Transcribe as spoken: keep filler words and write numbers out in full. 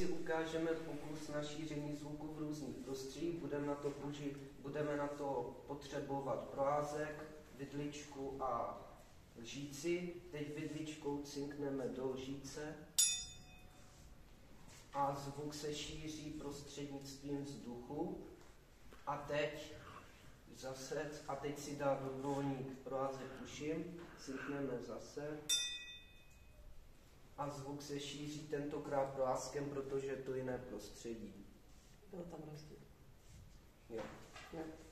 si ukážeme pokus na šíření zvuku v různých prostředích. Budeme na to, použi- budeme na to potřebovat provázek, vidličku a lžíci. Teď vidličkou cinkneme do lžíce a zvuk se šíří prostřednictvím vzduchu. A teď zase, a teď si dá dobrovolník provázek tuším, cinkneme zase. A zvuk se šíří tentokrát provázkem, protože je to jiné prostředí. Byl tam rozdíl. Jo. Jo.